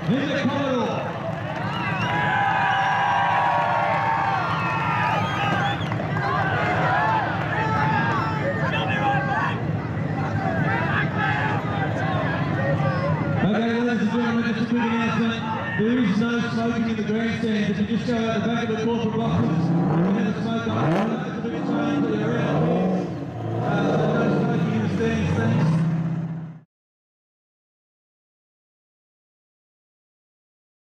in the corridor. Okay, ladies and gentlemen, just a quick announcement. There is no smoking in the grandstands. If you just go out the back of the corporate boxes, we have a smoke